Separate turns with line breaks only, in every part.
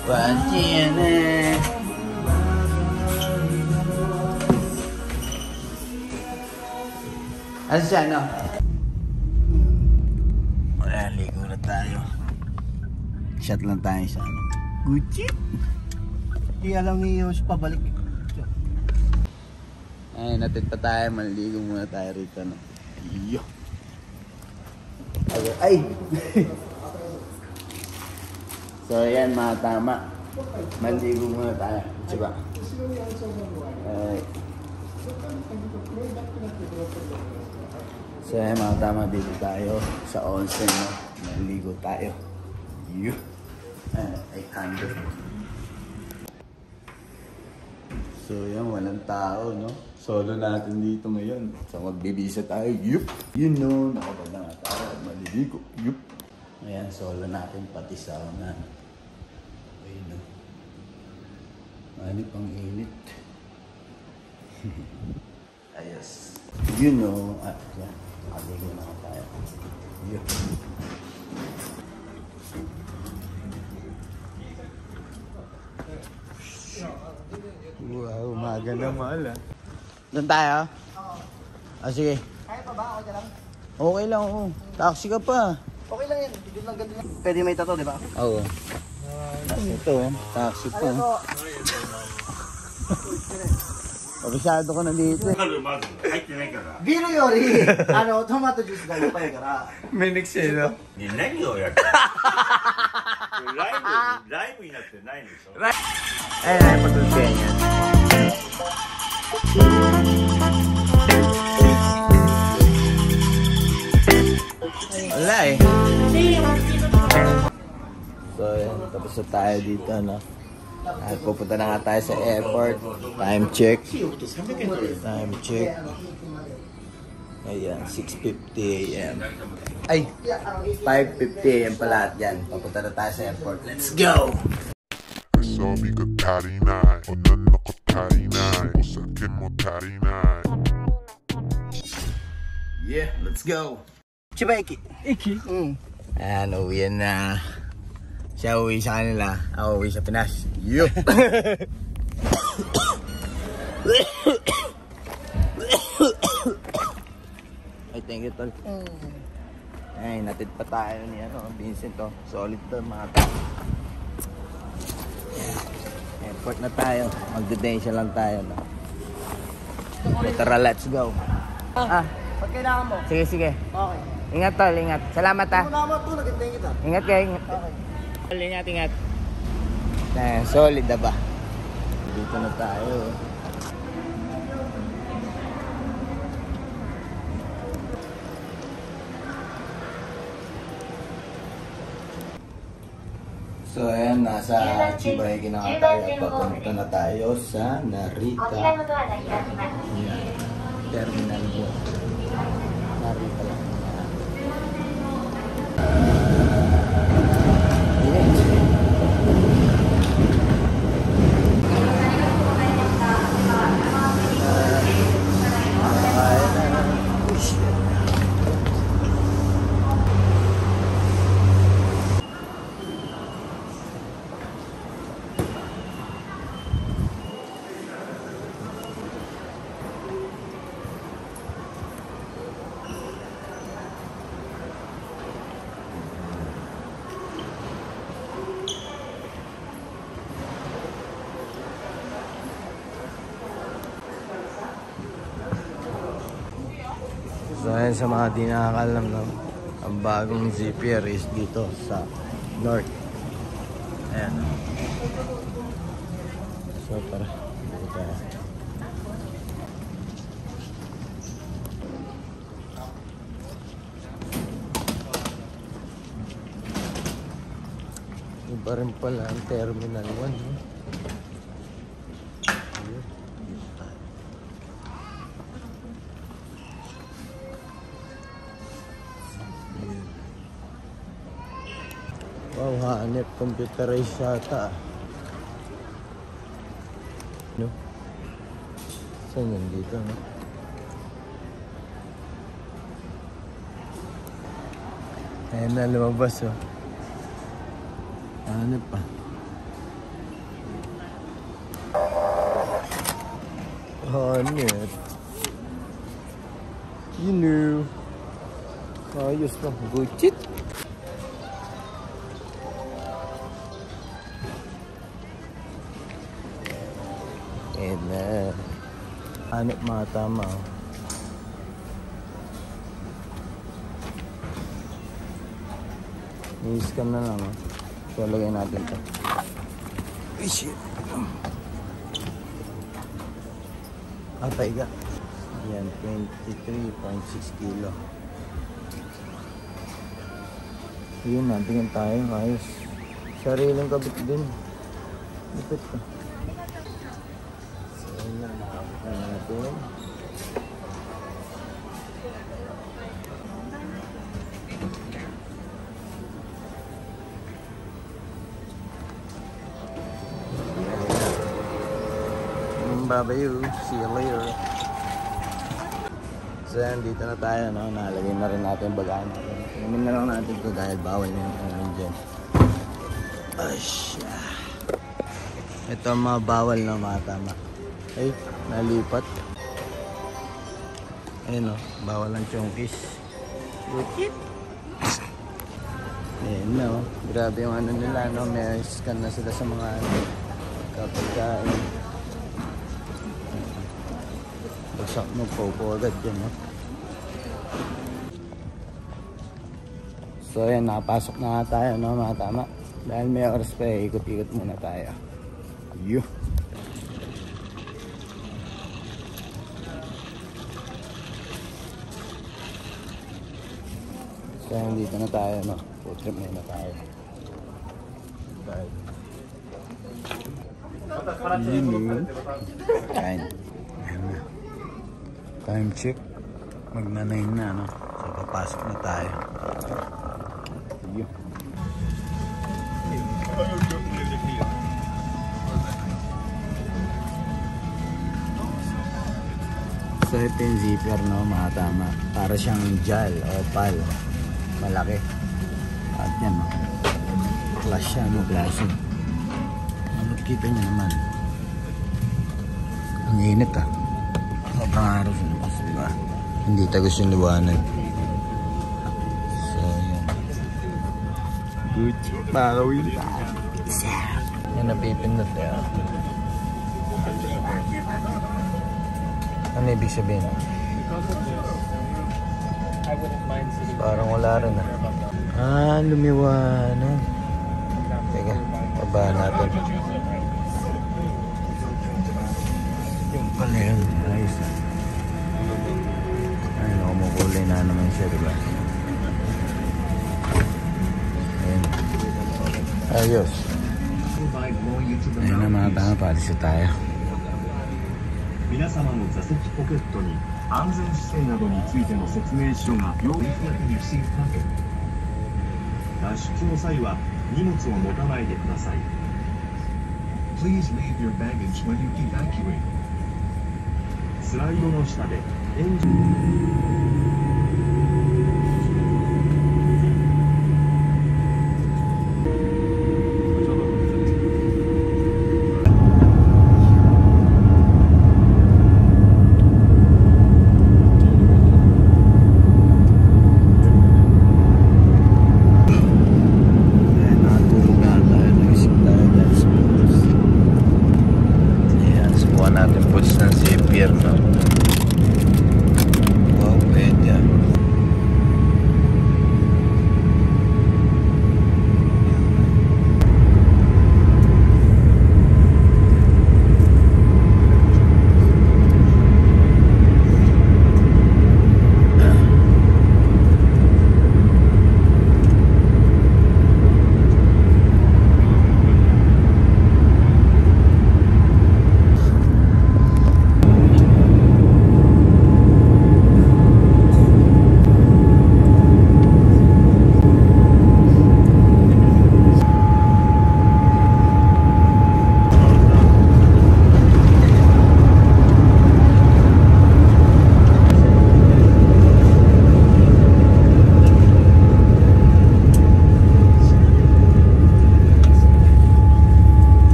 Pansin eh. Ano siya, no? Ayan, ligo na tayo. Shot lang tayo sa ano. Gucci.
Hindi alam ni Yos pabalik.
Ay, natin pa tayo. Maliligo muna tayo rito, no? Iyo. Ay! So, ayan, mga tama. Maliligo muna tayo. Diba? Ay. So, ayan, mga tama. Dito tayo sa onsen, no? Maliligo tayo. Iyo. Ay, candle. So, yan, walang tao, no? Solo natin dito ngayon. So, magbibisa tayo. Yup! You know, nakapag na nga tayo. Maliligo. Yup! Ayan, solo natin pati sauna. Ayun, no? Ano pang init? Ayos. You know, yan. Nakaligo na nga tayo. Yup! Wow, umaga na mahal ah. Doon tayo? Oo. Sige.
Kaya pa ba? Okay lang?
Okay lang, oo. Taxi ka pa.
Okay lang yan. Hindi lang ganun lang. Pwede may tato, di ba?
Oo. Ito, taxi pa. Pabisado ka na dito.
Biro Yori! Tomato juiceがいっぱいやから。
May next eh, no?
何をやってるライブになってないでしょ
Ay, pagkultihan yan. Wala eh. So, yan. Tapos na tayo dito, no? At pupunta na nga tayo sa airport. Time check. Time check. Ayan, 6:50 AM. Ay, 5:50 AM pa lahat yan. Papunta na tayo sa airport. Let's go!
Sabi가 다리나이 오늘 놓고 다리나이 오사케 뭐 다리나이
Yeah, let's go!
Chiba Iki. Iki?
Ayan, uwi na. Siya uwi sa kanila. Ako uwi sa Pinas. Yup! Ay, thank you, tol. Ay, natid pa tayo ni Vincent, oh. Solid to, mga tol. Airport na tayo. Magdedensya lang tayo, no? Tara, let's go.
Pag kailangan mo.
Sige, sige.
Okay.
Ingat, tol. Ingat. Salamat, ha.
Kung naman ito, nagintay kita.
Ingat kayo. Ingat.
Okay.
Tol, ingat, ingat. Solid na ba? Dito na tayo. So ayan, nasa Chibaiki na nga tayo at papunta na tayo sa Narita. Ayan, terminal po. Narita lang. So ayan, sa mga di nakakalam, no? Ang bagong ZPR is dito sa North. Ayan. So tara, dito tayo. Iba rin pala ang Terminal 1, no? Wow, hanip, computerized yata. No? Saan yun dito, no? Ayan na, lumabas, oh. Hanip pa. Hanit. You know. Ayos lang. Gucci. Ayan na. Hanip mga tama. I-scan na lang. So, lagay natin ito. Ay, shit. Paiga. Ayan, 23.6 kilo. Yun, natingin tayo. Ayos. Sariling kabit din. Lipit ko. So, yun na. Nakapit na natin. Babayu, see you later. So yan, dito na tayo, no? Nalagay na rin natin yung bagaan natin. Inumin na lang natin ito dahil bawal na yung ano dyan. Asya. Ito ang mga bawal na mga tama. Ay, nalipat. Ayun o, bawal ang chongkis. Bukit. Ayun no, grabe yung ano nila, no? May scan na sila sa mga ano, kapagkain. Bagsak mo po agad dyan, no? So ayan, nakapasok na nga tayo, no, mga tama. Dahil may oras pa, ikot-ikot muna tayo. Yuh! So ayan, dito na tayo, no? Food trip muna tayo. Yun, kain. Time check. Magna-9 na, no? So, papasok na tayo. Yun. So, ito yung zipper, no? Mga tama. Para siyang gel o pal. Malaki. At yan, no? Clash siya, no? Clashing. Kita nyo naman. Ang init, ah. Sobrang araw sa labas, diba? Hindi tagos yung liwanag. So, yun. Good. Bakawin tayo. Yan, napipindot tayo. Ano ibig sabihin? Parang wala rin, ah. Ah, lumiwanag. Teka, pabahan natin. Yung pala yun. Ayos, ah. Ayun, kumukulay na naman siya, diba? Ayun. Ayos. Ayun na mga tanga, paalis tayo.
皆様の座席ポケットに安全姿勢などについての説明書が用意されているし、脱出の際は荷物を持たないでください。Please leave your baggage when you evacuate. スライドの下でエンジン
natin puts ng zipper, no? Wow, pwede.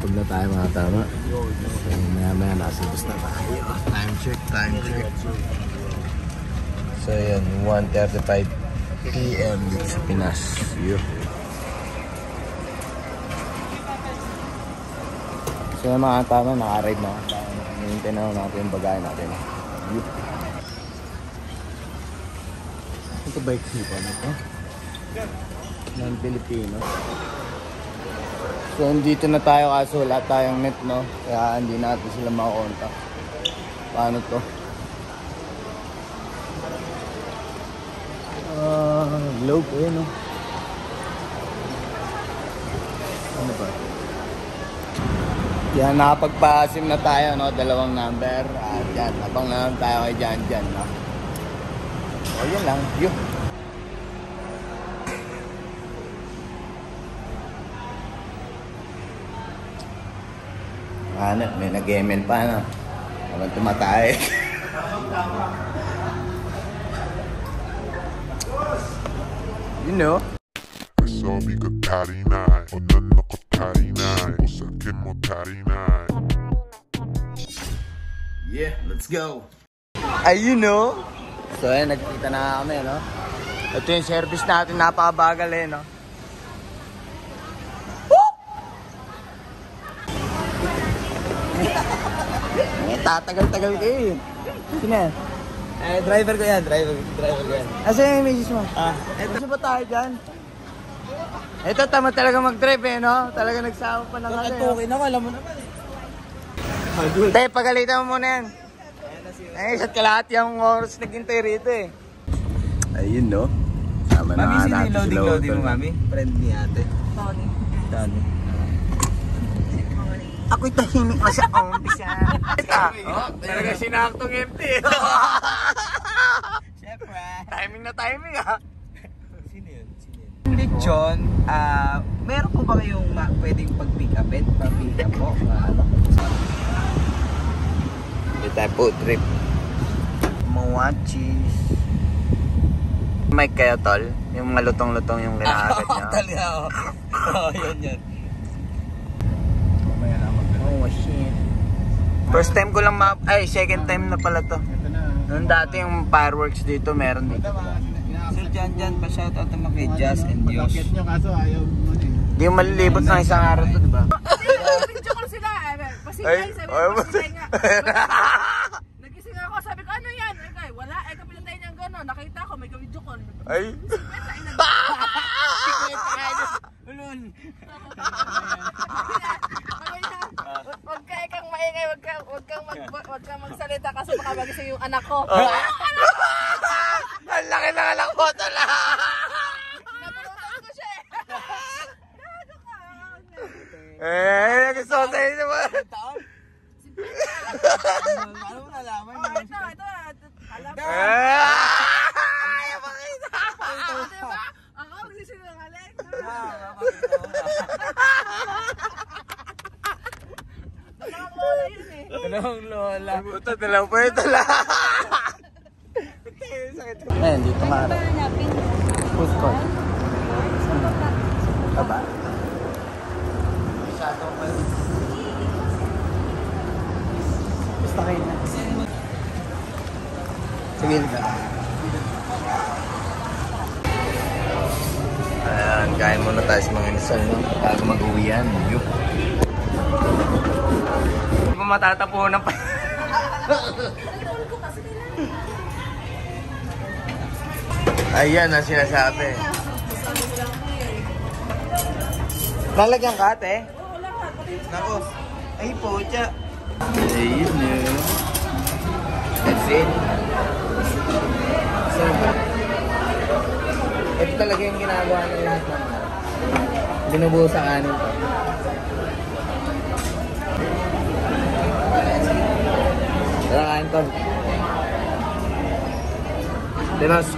Nakapag na tayo mga tama. So, maya nasa bus na tayo. Time check. So yan, 1:35 PM dito sa Pinas. Yup. So yung mga tama, naka-ride na. Hinintay na natin yung bagay natin. Yup. Ito ba yung sipa na ito? Non-Filipino. So, dito na tayo kaso wala tayong net, no? Kaya hindi natin sila makakontak. Paano to? Globe, eh, no? Ano ba? Yan, nakapagpa-sim na tayo, no? 2 number. At yan, abang na lang tayo kay Jan, no? O, yun lang. Yun. Ano, may nag-ML pa, no? Habang tumatay. You know?
Sabi ka tari na, o nan ako tari na, o sakin mo tari na.
Yeah, let's go! Ayun, no? So, ayan, nagkita na kami, no? Ito yung service natin, napakabagal, eh, no? Tatagal-tagal kayo. Sino yan? Driver ko yan. Asa yung message mo? Ito ba tayo dyan? Ito, tama talaga mag-drive, eh, no? Talaga nagsama pa ng ano. Natukin ako, alam mo naman, eh. Tay, pagalitan mo muna yan. Ay, isa't kalahati yung oras naghintay rito, eh. Ayun, no? Sama na nga natin si loading mo, mami? Friend ni ate. Tony. Ako'y tahimik pa sa umpisa. Talaga sinaktong empty. Siyempre. Timing na timing, ha? Sino yun?
Lechon, meron po ba kayong pwedeng pag-pick upin? Pag-pick up po?
Hindi tayo po trip. Mga cheese. May kayo, tol? Yung malutong-lutong yung kinakagat niya.
Talaga, oo. Yun.
Oh, shit. First time ko lang second time na pala to. Noon dati yung fireworks dito, meron dito.
Sir Jan, pa-shoutout naman kay Jazz and Dios.
Di yung malilibot ng isang araw to, di ba?
Video ko sila. Pasigay, sabi ko, pasigay nga. Nagising ako, sabi ko, ano yan? Ay, wala, kapilantay niyang gano'n. Nakita ko, may ka-video call.
Ay!
Ulun!
Huwag ka ikang maingay, huwag kang magsalita kasi baka magising yung anak ko.
Ang laki ng anak ko tala!
Nabunutan ko siya eh.
Nag-isosay naman!
Ano mo nalaman?
Ito, alam mo.
Ay! Pakita!
Diba? Ako, magsisinungaling. Dalawang lola yun eh.
Dalawang lola.
Puta, dalaw pa yun tala! Ayan, dito nga rin. Food court. Baba. Masyadong pa yun. Gusto kayo na. Sige ka. Ayan, kain muna tayo sa mga inasal, no? Bago mag-uwian. Yup. Hindi mo matatapunan pa. Ayan ang sinasabi. Lalagyan ka, ate? Nako. Ay, pocha. Ayun yun. That's it. So, ito talaga yung ginagawa na lahat ng binubuo sa kanin ko. Tara, kain to. Dinos.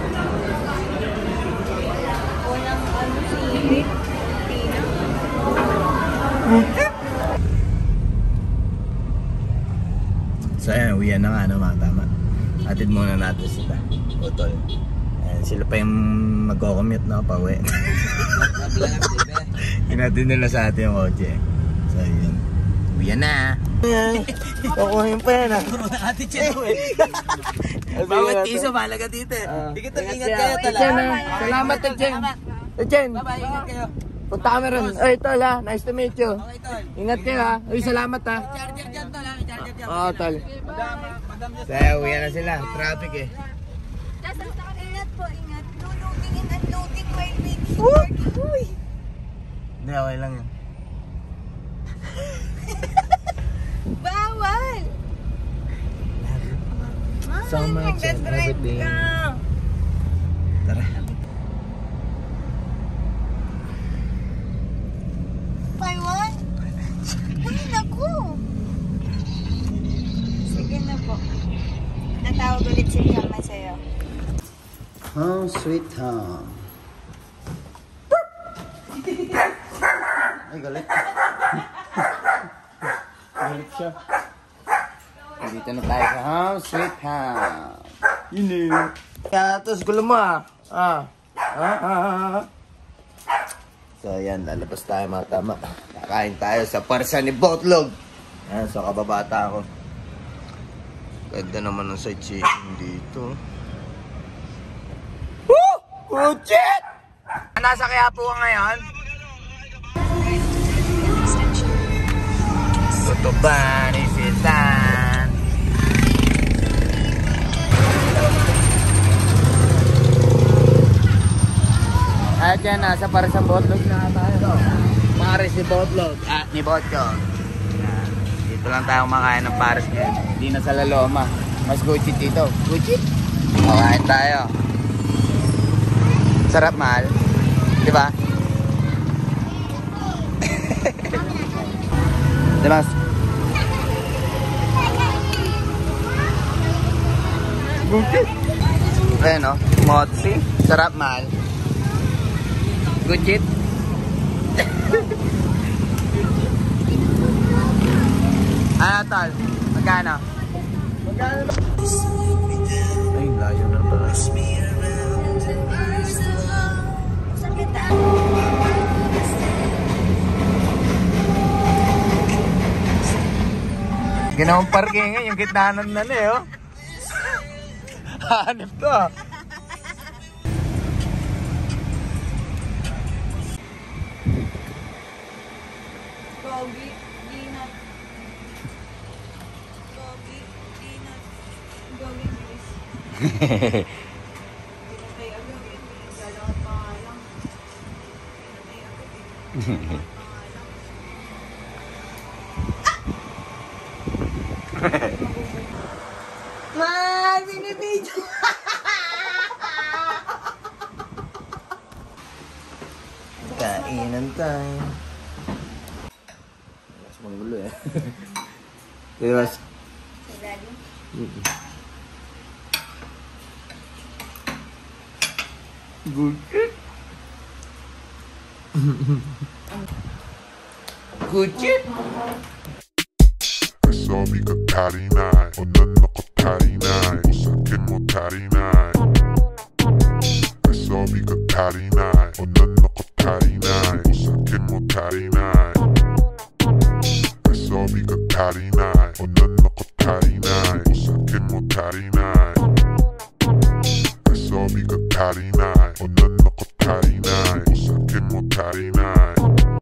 So ayan, uwian na nga naman, tama. Atid muna natin sila. Utol. Ayan, sila pa yung mag-commute, no? Pauwi. Hinatid nila sa atin yung kotse. So yun.
Kukuhin pa yan ah.
Bawat piso, mahalaga dito eh. Sige, ingat kayo talaga.
Salamat, Chen. Chen,
Bye-bye, ingat kayo.
punta kami rin. Ay, tol ha. Nice to meet you.
Okay, tol.
Ingat kayo ha. Ay, salamat ha.
Charger dyan, tol, ha? Charger dyan.
Oo, tol.
Madam dyan.
Kaya uwi na sila. Traffic eh.
Ingat po, ingat. Loading and unloading while waiting for you.
Hindi, okay lang yun.
Bawal!
So much and everything. Tara.
Taiwan? Ay, naku! Sige na po. Natawag ulit si Mama sa'yo.
Home sweet home. Ay, galit.
Galit siya. Dito na tayo sa home sweet home. Yun eh. Kaya, tapos gulo mo ah. So ayan, lalabas tayo mga tama. Kakain tayo sa parsa ni Botlog. Ayan, so kababata ako. Ganda naman ng sightseeing dito. Woo! Kuchit! Nasa Quiapo ka ngayon? Tutuban, isitan. At yan, nasa para sa Botlog na tayo. Pares ni Botlog. Ni Botlog. Yan. Dito lang tayo makain ng pares ngayon. Hindi na sa Laloma. Mas gucci dito. Gucci? Makain tayo. Sarap, mahal. Diba? Diba? Gucci? Ayan o. Motsi. Sarap, mahal. Gucci? Ano, tol? Magkano? Ay, layo na pala. Ginawang parkingan yung kitnanan na eh, oh. Hanip to, ah.
Gogi, Dinat. Gogi, Dinat. Gogi, bilis. Pinatay agad eh. Lalakad pa nga lang. Pinatay agad eh. May binibidyo!
Kainan tayo. Mas manggulo eh. Diba? Good. Good shit.
Sabi ka tarinay, o nana ko tarinay, o sakin mo tarinay. Sabi ka tarinay, o nana ko tarinay, o sakin mo tarinay. Sabi ka tarinay, o nana ko tarinay, o sakin mo tarinay. Sabi ka tarinay.